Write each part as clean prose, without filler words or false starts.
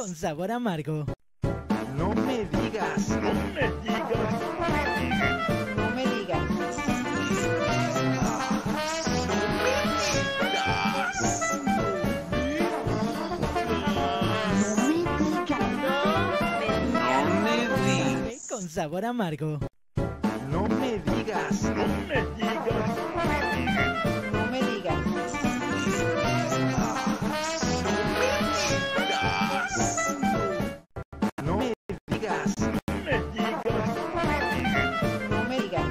con sabor amargo. No me digas. No me digas. No me digas. Con sabor amargo. No me digas. No me digas. No me digas. No me digas. No me digas. No me digas.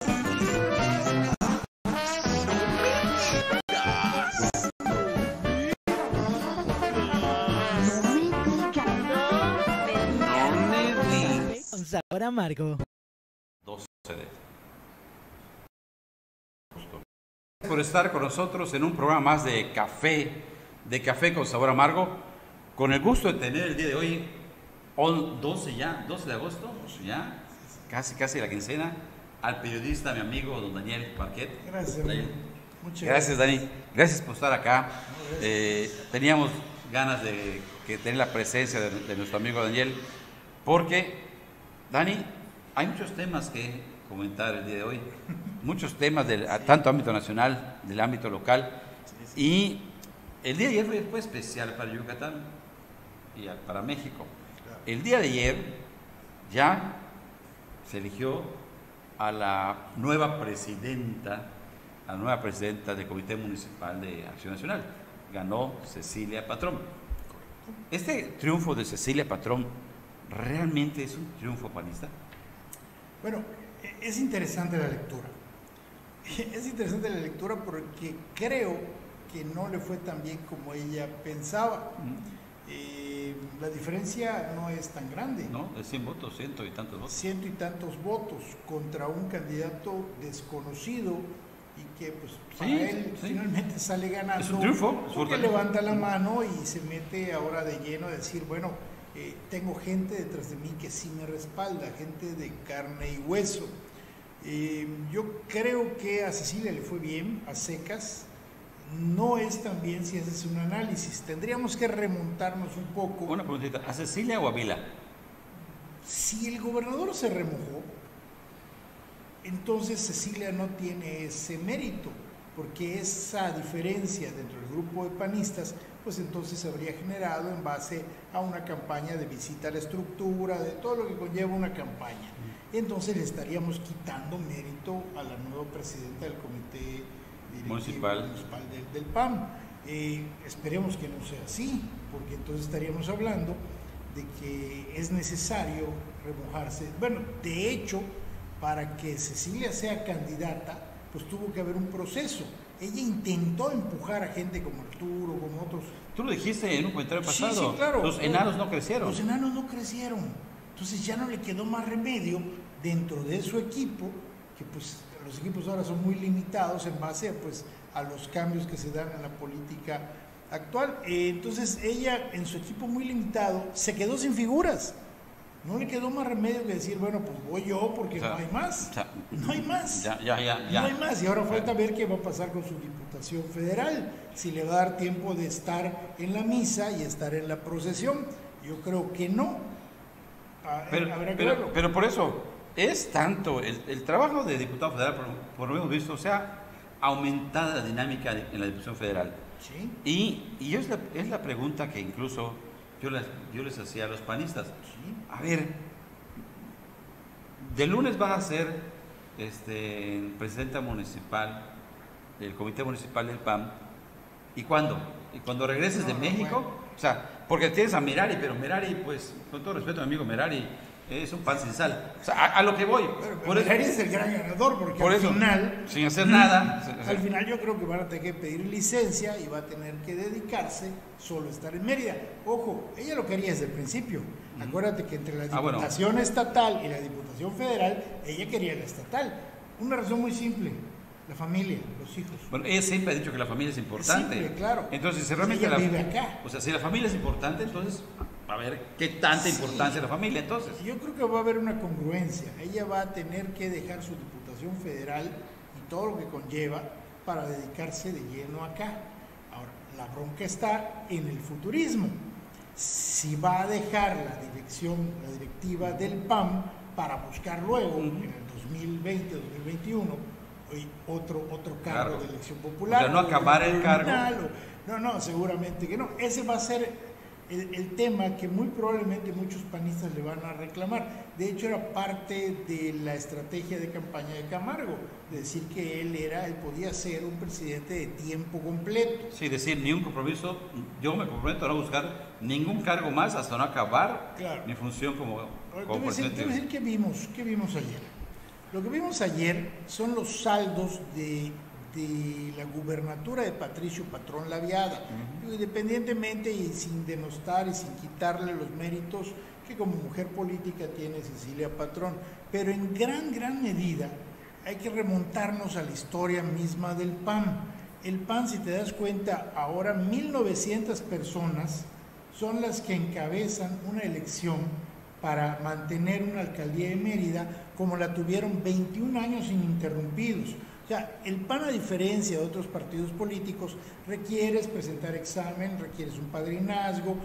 Con sabor amargo. 12 de agosto. Gracias por estar con nosotros en un programa más de Café con Sabor Amargo, con el gusto de tener el día de hoy, 12 de agosto, ya, casi la quincena, al periodista, mi amigo, don Daniel Parquet. Gracias, Daniel. muchas Gracias, Dani. Gracias por estar acá. Teníamos ganas de tener la presencia de nuestro amigo Daniel, porque, Dani, hay muchos temas que comentar el día de hoy, muchos temas del tanto ámbito nacional, del ámbito local, y el día de ayer fue especial para Yucatán y para México. El día de ayer ya se eligió a la nueva presidenta del Comité Municipal de Acción Nacional. Ganó Cecilia Patrón. Este triunfo de Cecilia Patrón realmente es un triunfo panista. Bueno, es interesante la lectura. Es interesante la lectura porque creo que no le fue tan bien como ella pensaba. La diferencia no es tan grande. No, es 100 votos, ciento y tantos votos. Ciento y tantos votos contra un candidato desconocido y que pues para él finalmente sale ganando. Es un triunfo. Porque levanta la mano y se mete ahora de lleno a decir, bueno, tengo gente detrás de mí que sí me respalda, gente de carne y hueso. Yo creo que a Cecilia le fue bien, a secas. No es tan bien si haces un análisis. Tendríamos que remontarnos un poco. Una preguntita, ¿a Cecilia o a Vila? Si el gobernador se remojó, entonces Cecilia no tiene ese mérito, porque esa diferencia dentro del grupo de panistas, pues entonces se habría generado en base a una campaña de visita a la estructura, de todo lo que conlleva una campaña. Entonces le estaríamos quitando mérito a la nueva presidenta del comité municipal del PAN. Esperemos que no sea así, porque entonces estaríamos hablando de que es necesario remojarse. Bueno, de hecho, para que Cecilia sea candidata, pues tuvo que haber un proceso. Ella intentó empujar a gente como Arturo, como otros. Tú lo dijiste en un comentario pasado. Sí, claro. Los enanos no crecieron. Los enanos no crecieron. Entonces ya no le quedó más remedio dentro de su equipo, que pues los equipos ahora son muy limitados en base pues, a los cambios que se dan en la política actual. Entonces ella en su equipo muy limitado se quedó sin figuras. No le quedó más remedio que decir, bueno, pues voy yo porque no hay más. No hay más. Ya. No hay más. Y ahora falta ver qué va a pasar con su diputación federal. Si le va a dar tiempo de estar en la misa y estar en la procesión. Yo creo que no. Pero por eso, es tanto el trabajo de diputado federal, por lo menos visto, o sea, aumentada la dinámica en la Diputación Federal. Sí. Y es la pregunta que incluso yo les hacía a los panistas. Sí. A ver, de lunes vas a ser presidenta municipal del Comité Municipal del PAN. ¿Y cuándo? ¿Y cuando regreses de México? Bueno. O sea, porque tienes a Merari, pero Merari, pues, con todo respeto a mi amigo Merari, es un pan sin sal. O sea, a lo que voy. Pero Merari es el gran ganador, porque por al eso, final, sin hacer nada. al final yo creo que van a tener que pedir licencia y va a tener que dedicarse solo a estar en Mérida. Ojo, ella lo quería desde el principio. Acuérdate que entre la Diputación estatal y la Diputación federal, ella quería la estatal. Una razón muy simple. La familia, los hijos. Bueno, ella siempre ha dicho que la familia es importante. Simple, claro. Entonces, si realmente ella vive acá. O sea, si la familia es importante, entonces, a ver, ¿qué tanta importancia la familia entonces? Yo creo que va a haber una congruencia. Ella va a tener que dejar su Diputación Federal y todo lo que conlleva para dedicarse de lleno acá. Ahora, la bronca está en el futurismo. si va a dejar la directiva del PAN para buscar luego, en el 2020, 2021, otro cargo de elección popular. O sea, no acabar el cargo. No, seguramente que no. Ese va a ser el tema que muy probablemente muchos panistas le van a reclamar. De hecho, era parte de la estrategia de campaña de Camargo, de decir que él podía ser un presidente de tiempo completo. Sí, decir, ni un compromiso, yo me comprometo a no buscar ningún cargo más hasta no acabar mi función como presidente. Te voy a decir, ¿qué vimos ayer? Lo que vimos ayer son los saldos de la gubernatura de Patricio Patrón Laviada, independientemente y sin denostar y sin quitarle los méritos que como mujer política tiene Cecilia Patrón, pero en gran medida hay que remontarnos a la historia misma del PAN. El PAN, si te das cuenta, ahora 1.900 personas son las que encabezan una elección para mantener una alcaldía de Mérida como la tuvieron 21 años ininterrumpidos. O sea, el PAN, a diferencia de otros partidos políticos, requieres presentar examen, requieres un padrinazgo,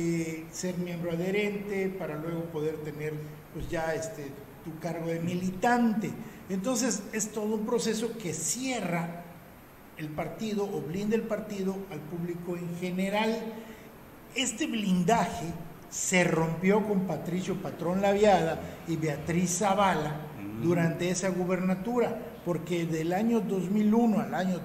ser miembro adherente para luego poder tener pues ya tu cargo de militante. Entonces es todo un proceso que cierra el partido o blinda el partido al público en general. Este blindaje se rompió con Patricio Patrón Laviada y Beatriz Zavala durante esa gubernatura, porque del año 2001 al año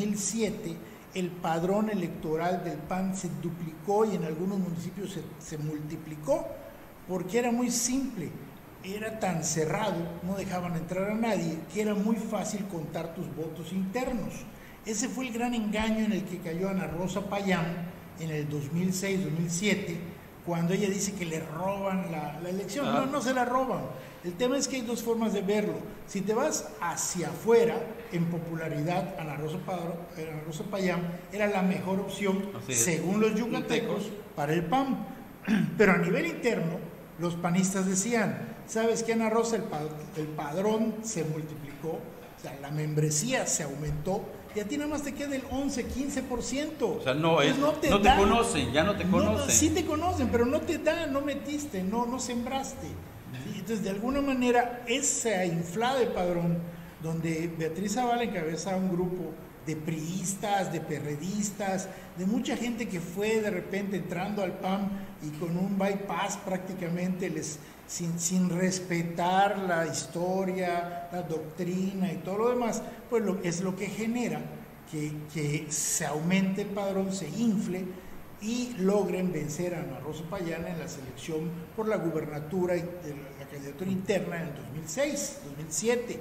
2007 el padrón electoral del PAN se duplicó y en algunos municipios se multiplicó, porque era muy simple, era tan cerrado, no dejaban entrar a nadie, que era muy fácil contar tus votos internos. Ese fue el gran engaño en el que cayó Ana Rosa Payán en el 2006-2007, cuando ella dice que le roban la elección. No se la roban. El tema es que hay dos formas de verlo. Si te vas hacia afuera, en popularidad, Ana Rosa Payán era la mejor opción, según los yucatecos, para el PAN. Pero a nivel interno, los panistas decían, ¿sabes qué, Ana Rosa? El padrón se multiplicó, o sea, la membresía se aumentó, y a ti nada más te queda el 11, 15%. O sea, no te conocen, ya no te conocen. Sí te conocen, pero no te dan, no metiste, no sembraste. ¿Sí? Entonces, de alguna manera, esa inflada de padrón, donde Beatriz Zavala encabeza un grupo de priistas, de perredistas, de mucha gente que fue de repente entrando al PAN y con un bypass prácticamente sin respetar la historia, la doctrina y todo lo demás, pues es lo que genera que se aumente el padrón, se infle y logren vencer a Ana Rosa Payán en la selección por la gubernatura de la candidatura interna en el 2006, 2007.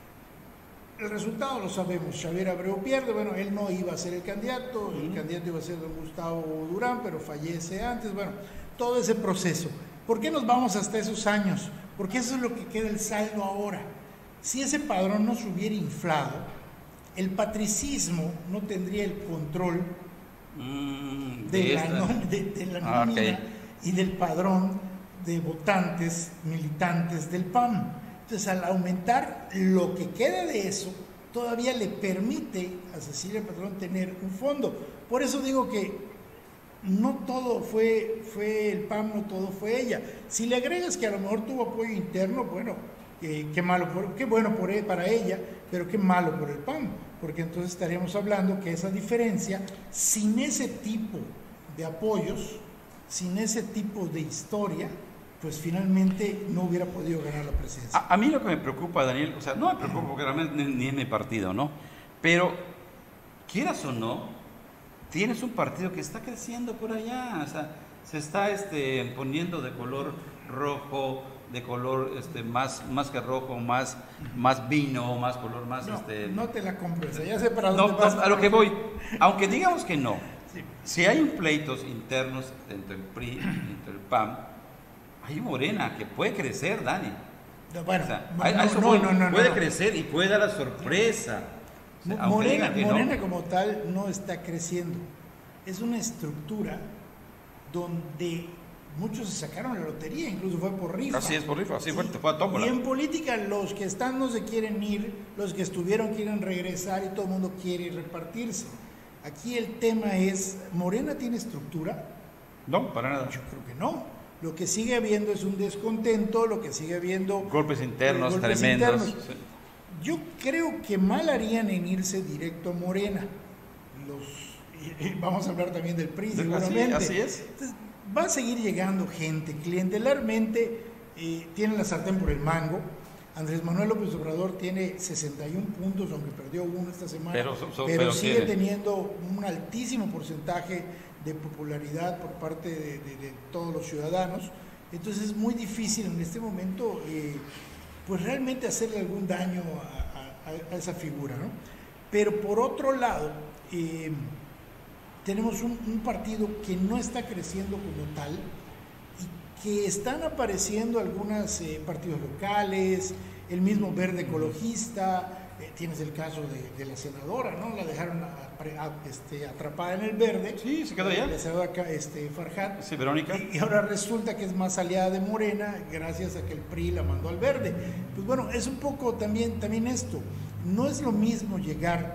El resultado lo sabemos, Xavier Abreu pierde, bueno, él no iba a ser el candidato, el candidato iba a ser don Gustavo Durán, pero fallece antes, bueno, todo ese proceso. ¿Por qué nos vamos hasta esos años? Porque eso es lo que queda el saldo ahora. Si ese padrón no se hubiera inflado, el patricismo no tendría el control de la nómina y del padrón de votantes, militantes del PAN. Entonces, al aumentar lo que queda de eso, todavía le permite a Cecilia Patrón tener un fondo. Por eso digo que no todo fue el PAN, no todo fue ella. Si le agregas que a lo mejor tuvo apoyo interno, bueno, qué bueno para ella, pero qué malo por el PAN, porque entonces estaríamos hablando que esa diferencia, sin ese tipo de apoyos, sin ese tipo de historia, pues finalmente no hubiera podido ganar la presidencia. A mí lo que me preocupa, Daniel, o sea, no me preocupa porque realmente ni es mi partido, ¿no? Pero, quieras o no, tienes un partido que está creciendo por allá, o sea, se está poniendo de color rojo, de color más que rojo, más vino, más color, más No te la compres, ya sé para dónde vas. A lo que voy, aunque digamos que no, si hay pleitos internos entre el PRI, entre el PAN, hay Morena que puede crecer, Dani. Bueno, puede crecer y puede dar la sorpresa. Morena como tal no está creciendo. Es una estructura donde muchos se sacaron la lotería, incluso fue por rifa. Así es, por rifa, así fue a tómbola. Y en política los que están no se quieren ir, los que estuvieron quieren regresar y todo el mundo quiere repartirse. Aquí el tema es, ¿Morena tiene estructura? No, para nada. Yo creo que no. Lo que sigue habiendo es un descontento, lo que sigue habiendo... Golpes internos golpes tremendos. internos. Yo creo que mal harían en irse directo a Morena. Vamos a hablar también del PRI, seguramente. Así es. Entonces, va a seguir llegando gente. Clientelarmente tienen la sartén por el mango. Andrés Manuel López Obrador tiene 61 puntos, aunque perdió uno esta semana, pero sigue teniendo un altísimo porcentaje de popularidad por parte de todos los ciudadanos. Entonces es muy difícil en este momento pues realmente hacerle algún daño a esa figura, ¿no? Pero por otro lado, tenemos un partido que no está creciendo como tal y que están apareciendo algunos partidos locales, el mismo Verde Ecologista, tienes el caso de la senadora, ¿no? La dejaron atrapada en el Verde. Sí, se quedó allá. La senadora Farhat. Sí, Verónica. Y ahora resulta que es más aliada de Morena gracias a que el PRI la mandó al Verde. Pues bueno, es un poco también esto. No es lo mismo llegar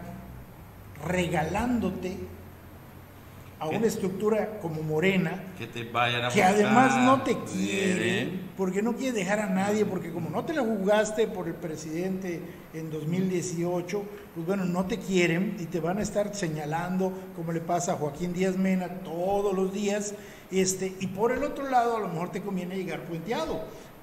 regalándote a una estructura como Morena, que te vayan a que buscar, además no te quiere, quieren. porque no quiere dejar a nadie, porque como no te la jugaste por el presidente en 2018, pues bueno, no te quieren y te van a estar señalando, como le pasa a Joaquín Díaz Mena todos los días, y por el otro lado a lo mejor te conviene llegar puenteado.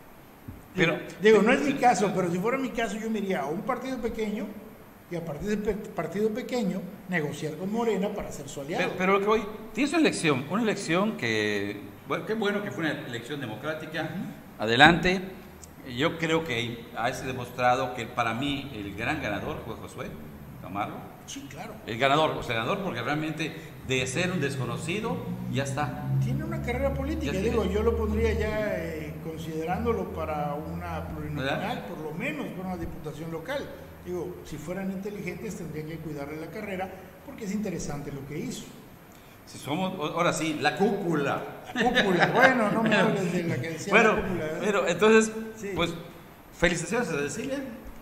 Digo, no es mi caso, pero si fuera mi caso yo me iría a un partido pequeño y a partir del partido pequeño negociar con Morena para ser su aliado. Pero lo que hoy tienes una elección que, bueno, qué bueno que fue una elección democrática, adelante. Yo creo que ha demostrado que para mí el gran ganador fue Josué Camargo. Sí, claro. El ganador porque realmente de ser un desconocido ya está. Tiene una carrera política, yo lo pondría ya considerándolo para una plurinominal, por lo menos para una diputación local. Digo, si fueran inteligentes tendrían que cuidarle la carrera porque es interesante lo que hizo. Si somos, ahora sí, la cúpula. La cúpula, bueno, no me hables de la que decía la cúpula. Pero entonces, sí. Pues, felicitaciones a Cecilia.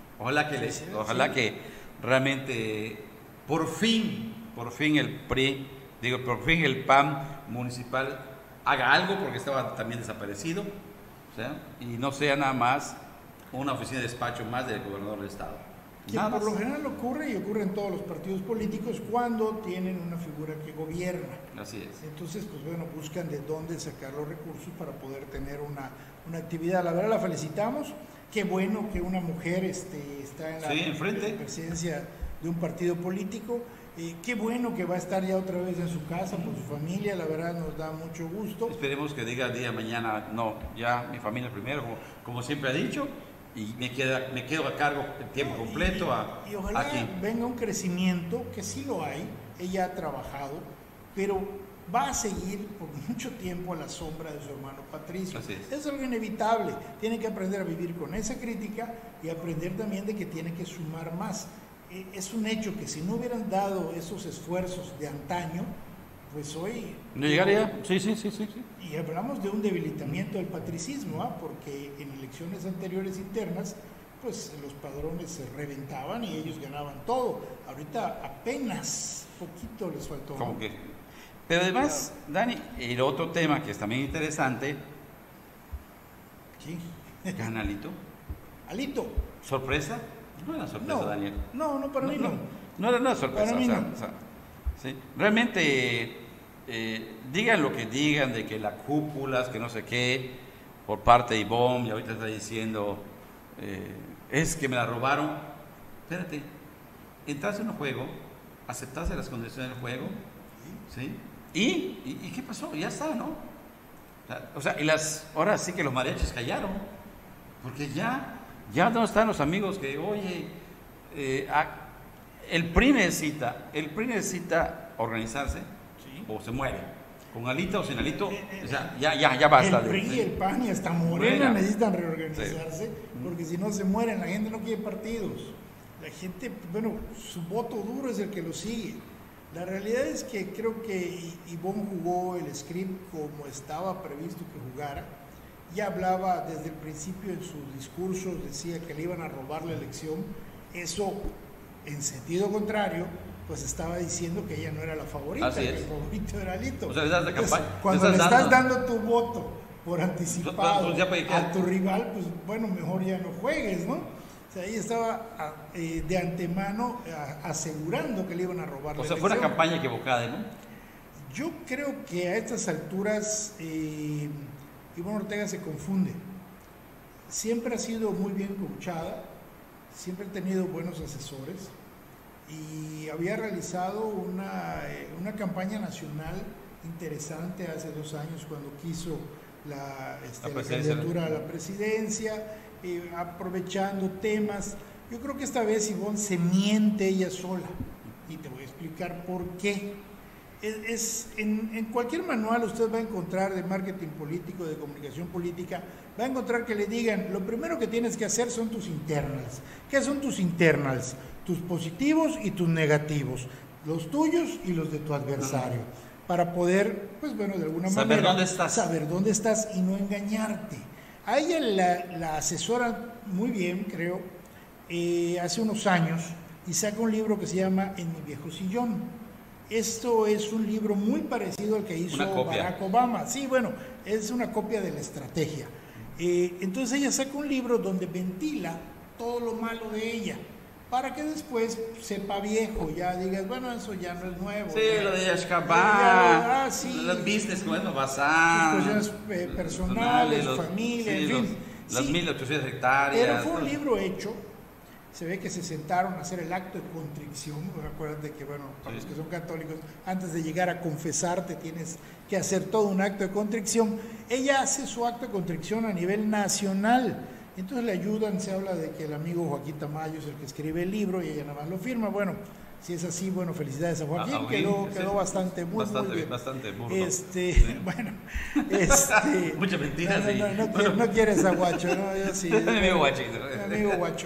Ojalá que realmente por fin el PRI, por fin el PAN municipal haga algo porque estaba también desaparecido, y no sea nada más una oficina de despacho más del gobernador del estado. Que por lo general ocurre en todos los partidos políticos cuando tienen una figura que gobierna. Así es. Entonces, pues bueno, buscan de dónde sacar los recursos para poder tener una actividad. La verdad la felicitamos. Qué bueno que una mujer está en la presidencia de un partido político. Qué bueno que va a estar ya otra vez en su casa con su familia. La verdad nos da mucho gusto. Esperemos que diga el día de mañana, no, ya mi familia primero, como siempre ha dicho. Y me quedo a cargo el tiempo completo y ojalá aquí. Venga un crecimiento, que sí lo hay, ella ha trabajado, pero va a seguir por mucho tiempo a la sombra de su hermano Patricio. Así es. Es algo inevitable, tiene que aprender a vivir con esa crítica y aprender también de que tiene que sumar más. Es un hecho que si no hubieran dado esos esfuerzos de antaño, pues hoy... ¿No llegaría? Sí. Y hablamos de un debilitamiento del patricismo, porque en elecciones anteriores internas, pues los padrones se reventaban y ellos ganaban todo. Ahorita apenas poquito les faltó. ¿Cómo que? Pero además, Dani, el otro tema que es también interesante, sí. ¿Gana Alito? ¿Alito? ¿Sorpresa? No era sorpresa, No, Daniel. No, para mí no. No era una sorpresa. Para mí no. Sí. Realmente, digan lo que digan de que la cúpulas, que no sé qué, por parte de Ivonne, y ahorita está diciendo, es que me la robaron. Espérate, entraste en un juego, aceptaste las condiciones del juego, ¿sí? ¿Y qué pasó? Ya está, ¿no? O sea, ahora sí que los mariachis callaron, porque ya no están los amigos que, oye, el PRI necesita organizarse, ¿sí? O se muere, con Alito o sin Alito, o sea, ya basta. El PRI, el PAN y hasta Morena necesitan reorganizarse, sí. Porque si no se mueren, la gente no quiere partidos. La gente, bueno, su voto duro es el que lo sigue. La realidad es que creo que Ivonne jugó el script como estaba previsto que jugara. Ya hablaba desde el principio en sus discursos, decía que le iban a robar la elección. Eso, en sentido contrario, pues estaba diciendo que ella no era la favorita, Así que es. el favorito era Alito. O sea, le das la Entonces, campaña, cuando le le estás estás dando tu voto por anticipado Pues ya puede quedar. a tu rival, pues bueno, mejor ya no juegues, ¿no? O sea, ella estaba de antemano asegurando que le iban a robar la O sea, fue una elección. campaña equivocada, ¿no? Yo creo que a estas alturas Ivonne Ortega se confunde. Siempre ha sido muy bien coachada, siempre ha tenido buenos asesores y había realizado una campaña nacional interesante hace 2 años cuando quiso la candidatura a la presidencia, aprovechando temas. Yo creo que esta vez Ivonne se miente ella sola y te voy a explicar por qué. En cualquier manual usted va a encontrar de marketing político, de comunicación política, va a encontrar que le digan, lo primero que tienes que hacer son tus internals. ¿Qué son tus internals? Tus positivos y tus negativos, los tuyos y los de tu adversario, para poder, pues bueno, de alguna manera saber dónde estás y no engañarte. A ella la asesora muy bien, creo, hace unos años, y saca un libro que se llama En mi viejo sillón. Esto es un libro muy parecido al que hizo Barack Obama. Sí, bueno, es una copia de la estrategia. Entonces ella saca un libro donde ventila todo lo malo de ella, para que después sepa viejo, ya digas, bueno, eso ya no es nuevo. Sí, ya, lo de Ashkabar, sí, los business, bueno, basar, cosas personales, familia, en fin. Las Sí, 1800 hectáreas. pero fue un libro hecho. Se ve que se sentaron a hacer el acto de contrición. Acuérdate que, bueno, para los que son católicos, antes de llegar a confesarte tienes que hacer todo un acto de contrición. Ella hace su acto de contrición a nivel nacional. Entonces le ayudan, se habla de que el amigo Joaquín Tamayo es el que escribe el libro y ella nada más lo firma. Bueno, si es así, bueno, felicidades a Joaquín, quedó bastante muy bien. Bastante burdo. Bueno, Mucha mentira, no quieres a Guacho, ¿no? Yo sí. Mi amigo Guacho. Amigo Guacho.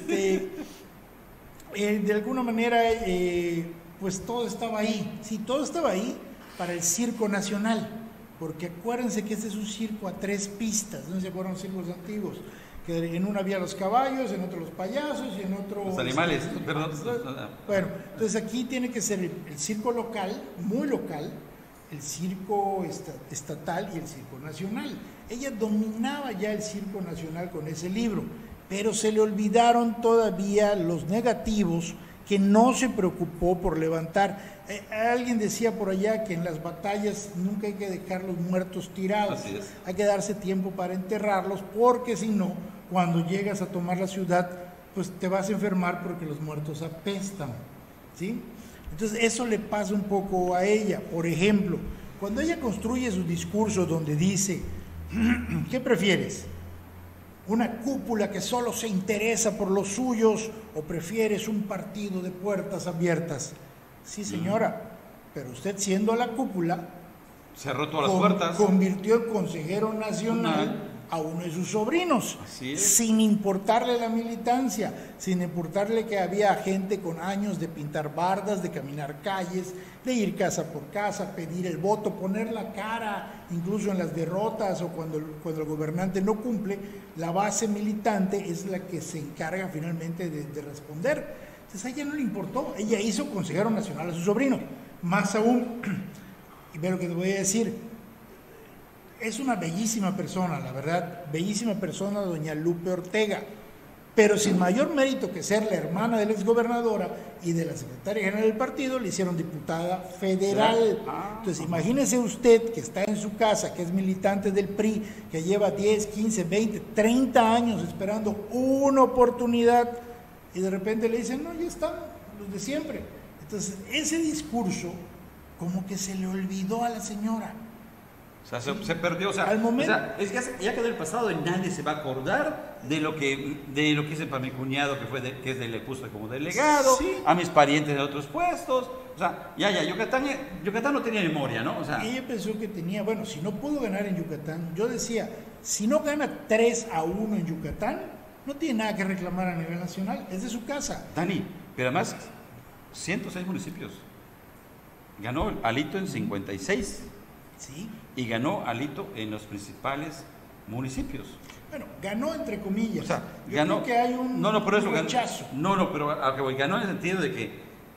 De alguna manera, pues todo estaba ahí. Sí, todo estaba ahí para el Circo Nacional, porque acuérdense que este es un circo a 3 pistas, ¿no se acuerdan los circos antiguos? Que en una había los caballos, en otro los payasos y en otro... Los animales, perdón. Bueno, entonces aquí tiene que ser el circo local, muy local, el circo estatal y el circo nacional. Ella dominaba ya el circo nacional con ese libro, pero se le olvidaron todavía los negativos que no se preocupó por levantar. Alguien decía por allá que en las batallas nunca hay que dejar los muertos tirados. Así es. Hay que darse tiempo para enterrarlos, porque si no, cuando llegas a tomar la ciudad, pues te vas a enfermar porque los muertos apestan, ¿sí? Entonces eso le pasa un poco a ella. Por ejemplo, cuando ella construye su discurso donde dice, ¿qué prefieres? ¿Una cúpula que solo se interesa por los suyos o prefieres un partido de puertas abiertas? Sí, señora, pero usted siendo la cúpula cerró todas las puertas, convirtió en consejero nacional a uno de sus sobrinos, sin importarle la militancia, sin importarle que había gente con años de pintar bardas, de caminar calles, de ir casa por casa, pedir el voto, poner la cara, incluso en las derrotas o cuando el gobernante no cumple. La base militante es la que se encarga finalmente de responder. Entonces a ella no le importó, ella hizo consejero nacional a su sobrino. Más aún, y ve lo que te voy a decir, es una bellísima persona, la verdad, bellísima persona doña Lupe Ortega, pero sin mayor mérito que ser la hermana de la exgobernadora y de la secretaria general del partido, le hicieron diputada federal. Entonces imagínese usted que está en su casa, que es militante del PRI, que lleva 10, 15, 20, 30 años esperando una oportunidad, y de repente le dicen, no, ya están los de siempre. Entonces ese discurso como que se le olvidó a la señora. O sea, se perdió, o sea, al momento, es que ya quedó el pasado y nadie se va a acordar de lo que hice para mi cuñado, que le puse como delegado, a mis parientes de otros puestos. O sea, Yucatán no tenía memoria, ¿no? O sea, ella pensó que tenía, bueno, si no pudo ganar en Yucatán, yo decía, si no gana 3-1 en Yucatán, no tiene nada que reclamar a nivel nacional, es de su casa. Dani, pero además, 106 municipios. Ganó Alito en 56. Sí. Y ganó Alito en los principales municipios. Bueno, ganó entre comillas. O sea, yo ganó. Creo que hay un pero eso rechazo. pero a que voy, ganó en el sentido de que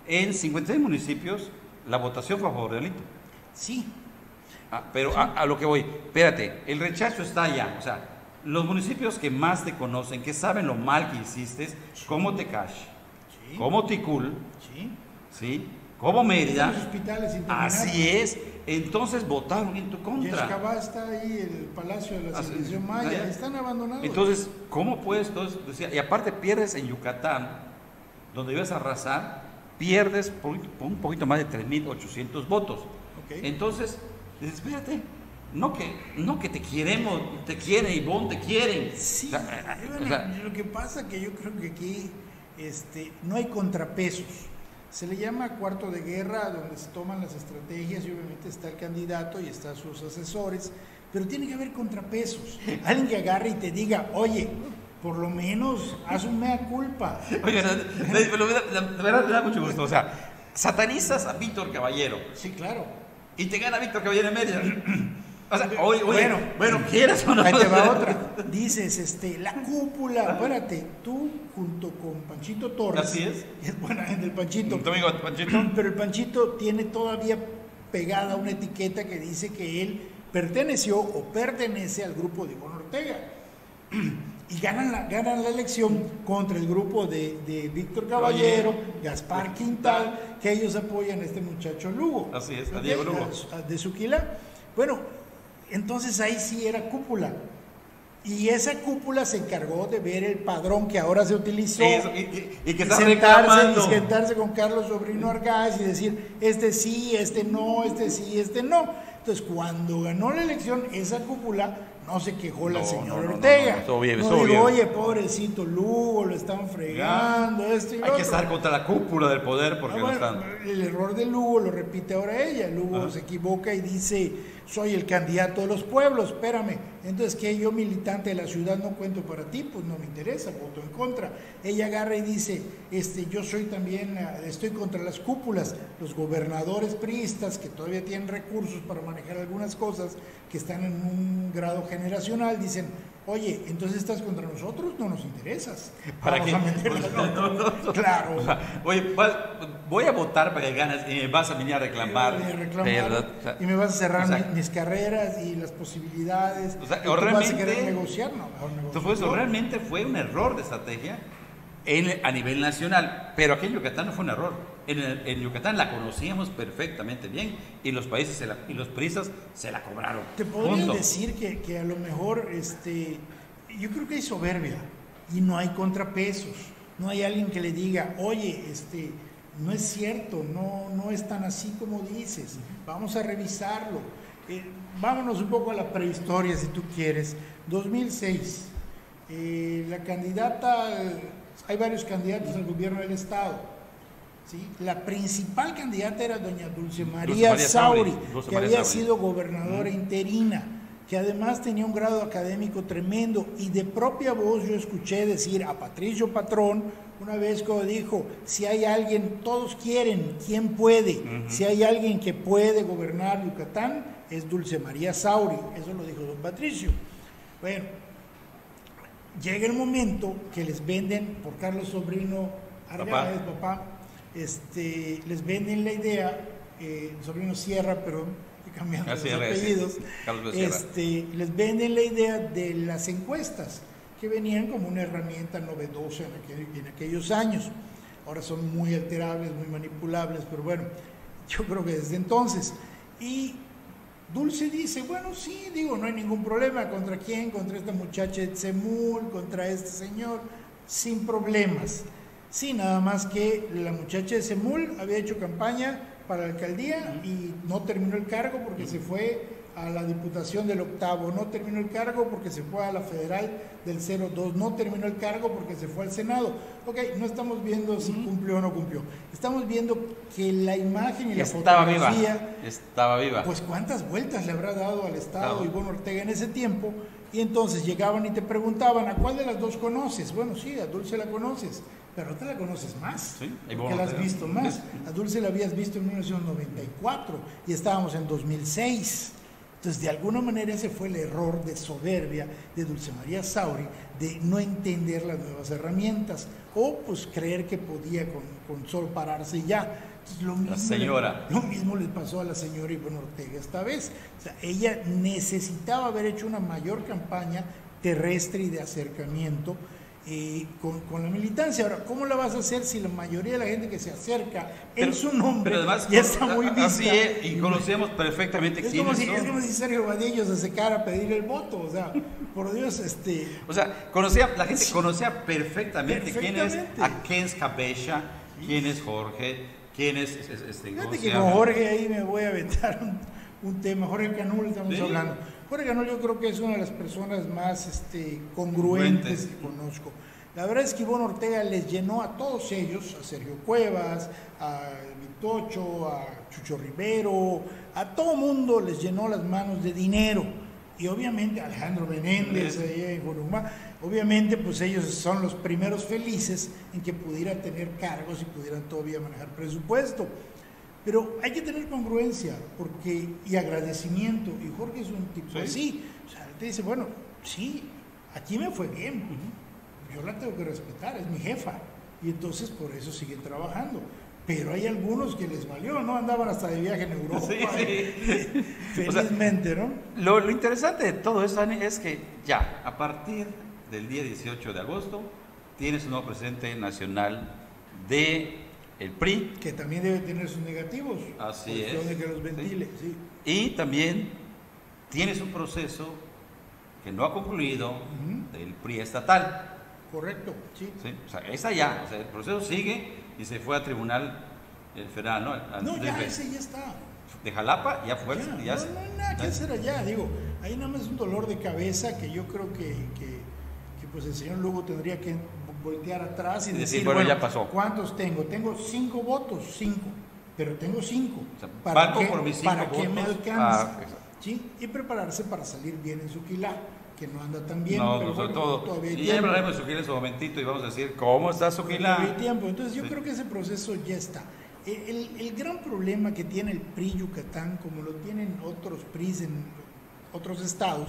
En 56 municipios la votación fue a favor del Alito. Sí, Pero a lo que voy, espérate, el rechazo está allá. O sea, los municipios que más te conocen, que saben lo mal que hiciste, como Tecash, sí, como Ticul, sí. ¿sí? Como Mérida. Los hospitales sin terminar. Así es. Entonces votaron en tu Y contra. Escabá está ahí, el Palacio de la Así- Civilización Maya, allá. están abandonados. Entonces, ¿cómo puedes? Entonces, decía, y aparte pierdes en Yucatán, donde ibas a arrasar, pierdes por un poquito más de 3.800 votos. Ok. Entonces, dices, espérate, no que te queremos, te quieren, Ivonne, te quieren. Sí, O sea, bueno, o sea, lo que pasa que yo creo que aquí no hay contrapesos. Se le llama cuarto de guerra, donde se toman las estrategias y obviamente está el candidato y están sus asesores, pero tiene que haber contrapesos. Alguien que agarre y te diga, oye, por lo menos haz un mea culpa. oye, la verdad me da mucho gusto. O sea, satanizas a Víctor Caballero Sí, claro. y te gana Víctor Caballero en media. O sea, oye, Bueno, ¿quieres o no? Ahí te va otra. Dices, la cúpula, espérate, tú junto con Panchito Torres. Así es. Que es buena gente el Panchito. ¿Tu amigo Panchito? Pero el Panchito tiene todavía pegada una etiqueta que dice que él perteneció o pertenece al grupo de Ivonne Ortega. Y ganan la elección contra el grupo de Víctor Caballero, Gaspar Quintal, que ellos apoyan a este muchacho Lugo. Así es, a ¿Ok? Diego Lugo. De Suquila. Bueno, entonces ahí sí era cúpula. Y esa cúpula se encargó de ver el padrón que ahora se utilizó. Eso, y que está sentarse, reclamando. y sentarse con Carlos Sobrino Argaz y decir, este sí, este no, este sí, este no. Entonces, cuando ganó la elección, esa cúpula no se quejó la señora Ortega. No, estuvo bien, no estuvo digo, bien. oye, pobrecito Lugo, lo están fregando, esto y lo Hay que otro. estar contra la cúpula del poder porque no Bueno, están. el error de Lugo lo repite ahora ella. Lugo se equivoca y dice, soy el candidato de los pueblos, espérame. Entonces, que yo, militante de la ciudad, no cuento para ti, pues no me interesa, voto en contra. Ella agarra y dice, yo soy también, estoy contra las cúpulas, los gobernadores priistas que todavía tienen recursos para manejar algunas cosas, que están en un grado generacional, dicen, oye, entonces estás contra nosotros, no nos interesas. ¿Para Vamos qué? a meterla. Claro. Oye, voy a votar para que ganes y me vas a venir a reclamar. Voy a reclamar, ¿Verdad? O sea, y me vas a cerrar o sea, mis carreras y las posibilidades. O sea, y tú vas a realmente- querer negociar, no, mejor negocio Entonces, yo. realmente fue un error de estrategia a nivel nacional, pero aquí en Yucatán no fue un error. En Yucatán la conocíamos perfectamente bien y los países y los priistas se la cobraron. Te podría Punto. decir que a lo mejor, yo creo que hay soberbia y no hay contrapesos. No hay alguien que le diga, oye, no es cierto, no es tan así como dices, vamos a revisarlo. Vámonos un poco a la prehistoria, si tú quieres. 2006, la candidata, hay varios candidatos al gobierno del Estado. ¿Sí? La principal candidata era doña Dulce María Sauri, Dulce que María había Sauri. sido gobernadora interina, que además tenía un grado académico tremendo, y de propia voz yo escuché decir a Patricio Patrón una vez cuando dijo, si hay alguien, todos quieren, ¿quién puede? Si hay alguien que puede gobernar Yucatán, es Dulce María Sauri. Eso lo dijo don Patricio. Bueno, llega el momento que les venden por Carlos Sobrino Argáez, papá, les venden la idea, Sobrino Sierra, perdón, cambiando los Sierra, apellidos, sí. Carlos Sierra. les venden la idea de las encuestas, que venían como una herramienta novedosa en aquellos años. Ahora son muy alterables, muy manipulables, pero bueno, yo creo que desde entonces. Y Dulce dice, bueno, sí, no hay ningún problema. ¿Contra quién? Contra esta muchacha de Tzemul, contra este señor, sin problemas. Sí, nada más que la muchacha de Tzemul había hecho campaña para la alcaldía y no terminó el cargo porque se fue a la Diputación del Octavo, no terminó el cargo porque se fue a la Federal del 02, no terminó el cargo porque se fue al Senado. Ok, no estamos viendo si cumplió o no cumplió. Estamos viendo que la imagen y la fotografía... Estaba viva. Pues cuántas vueltas le habrá dado al Estado Ivonne Ortega en ese tiempo, y entonces llegaban y te preguntaban, ¿a cuál de las dos conoces? Bueno, sí, a Dulce la conoces, pero no te la conoces más, Sí, porque la has visto más. A Dulce la habías visto en 1994 y estábamos en 2006. Entonces, de alguna manera ese fue el error de soberbia de Dulce María Sauri, de no entender las nuevas herramientas, o pues creer que podía con solo pararse y ya. Entonces, lo mismo le pasó a la señora Ivonne Ortega esta vez. O sea, ella necesitaba haber hecho una mayor campaña terrestre y de acercamiento con la militancia. Ahora, ¿cómo la vas a hacer si la mayoría de la gente que se acerca en su nombre además, ya está muy vista? Así es, y conocemos perfectamente quiénes son. Es como si Sergio Vadillo se secara a pedir el voto, o sea, por Dios, O sea, la gente conocía perfectamente quién es Akens Cabella, quién es Jorge, quién es Fíjate que con Jorge ahí me voy a aventar un tema. Jorge Canul estamos hablando. Jorge Canul yo creo que es una de las personas más congruentes que conozco. La verdad es que Ivonne Ortega les llenó a todos ellos, a Sergio Cuevas, a Vitocho, a Chucho Rivero, a todo mundo les llenó las manos de dinero. Y obviamente Alejandro Menéndez allá en Jorumá, obviamente pues ellos son los primeros felices en que pudieran tener cargos y pudieran todavía manejar presupuesto. Pero hay que tener congruencia y agradecimiento, y Jorge es un tipo así. O sea, él te dice, bueno, sí, aquí me fue bien, yo la tengo que respetar, es mi jefa, y entonces por eso siguen trabajando. Pero hay algunos que les valió, ¿no? Andaban hasta de viaje en Europa. Felizmente, o sea, ¿no? Lo interesante de todo eso, Dani, es que ya, a partir del día 18 de agosto, tienes un nuevo presidente nacional de el PRI. Que también debe tener sus negativos. Así es. De que los ventile, sí. Y también tienes un proceso que no ha concluido del PRI estatal. Correcto, sí. O sea, esa ya, o sea, el proceso sigue y se fue a tribunal federal, ¿no? No, ya ese ya está. De Jalapa ya fue. No hay nada que hacer allá, digo, ahí nada más es un dolor de cabeza que yo creo que pues el señor Lugo tendría que voltear atrás y decir, bueno, ya pasó. ¿Cuántos tengo? Tengo 5 votos, 5, pero tengo 5. O sea, ¿Para qué me alcanza? ¿Sí? Y prepararse para salir bien en su quilá, que no anda tan bien. No, pero sobre bueno, todo. Todavía hay Y ya tiempo. hablaremos de Suquila en su momentito y vamos a decir cómo está Suquila. Todavía hay tiempo. Entonces yo creo que ese proceso ya está. El gran problema que tiene el PRI Yucatán, como lo tienen otros PRIs en otros estados,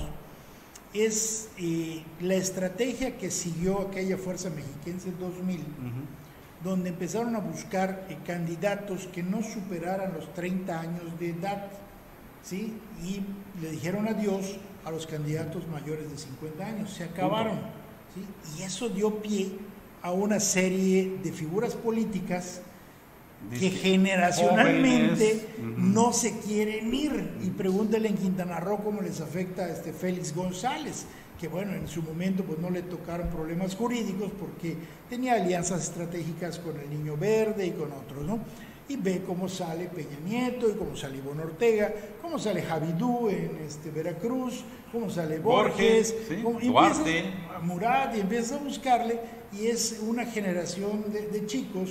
es la estrategia que siguió aquella Fuerza Mexiquense 2000, donde empezaron a buscar candidatos que no superaran los 30 años de edad, ¿sí? Y le dijeron adiós a los candidatos mayores de 50 años, se acabaron, ¿sí? Y eso dio pie a una serie de figuras políticas que generacionalmente no se quieren ir. Y pregúntale en Quintana Roo cómo les afecta a Félix González, que bueno, en su momento pues no le tocaron problemas jurídicos porque tenía alianzas estratégicas con el Niño Verde y con otros, ¿no? Y ve cómo sale Peña Nieto, y cómo sale Ivonne Ortega, cómo sale Javidú en Veracruz, cómo sale Borges, Duarte, Murat, y empieza a buscarle, y es una generación de chicos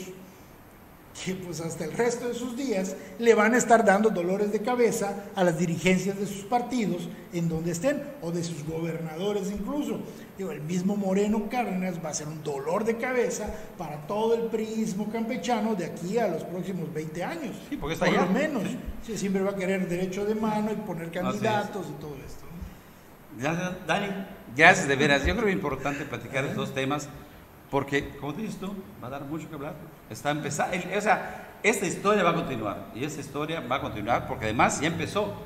que pues hasta el resto de sus días le van a estar dando dolores de cabeza a las dirigencias de sus partidos en donde estén, o de sus gobernadores incluso. Digo, el mismo Moreno Cárdenas va a ser un dolor de cabeza para todo el priismo campechano de aquí a los próximos 20 años. Sí, porque está por allá. lo menos. Sí, siempre va a querer derecho de mano y poner candidatos y todo esto. Dani, gracias de veras. Yo creo que es importante platicar estos dos temas porque, como dices tú, va a dar mucho que hablar. Está empezando, o sea, esta historia va a continuar, y esta historia va a continuar porque además ya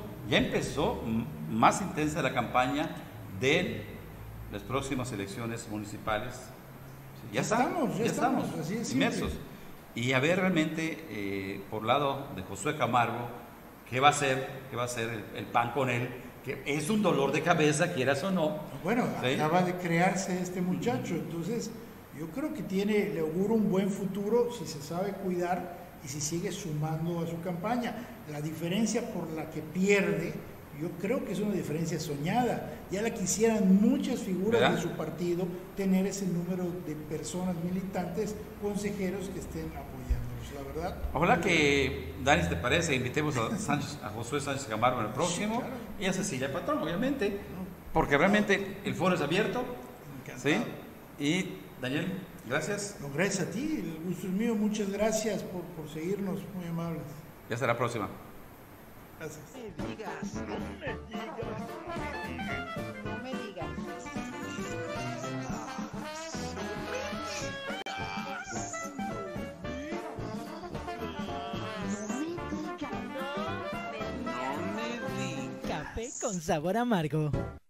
empezó más intensa la campaña de las próximas elecciones municipales. Ya estamos así es, inmersos. Y a ver realmente, por lado de Josué Camargo, ¿qué va a hacer el PAN con él? Que es un dolor de cabeza, quieras o no. Bueno, ¿sí? Acaba de crearse este muchacho, entonces yo creo que le auguro un buen futuro si se sabe cuidar y si sigue sumando a su campaña. La diferencia por la que pierde, yo creo que es una diferencia soñada. Ya la quisieran muchas figuras ¿verdad? De su partido tener ese número de personas militantes, consejeros que estén apoyándolos, la verdad. Ojalá que, Dani, si te parece, invitemos a Josué Sánchez Camargo en el próximo, Sí, claro. Y a Cecilia Patrón, obviamente, porque realmente el foro es abierto. ¿Sí? Y Daniel, gracias. No, gracias a ti, el gusto es mío, muchas gracias por seguirnos, muy amables. Y hasta la próxima. Gracias. No me digas. No me digas. No me digas. No me digas. Café con sabor amargo.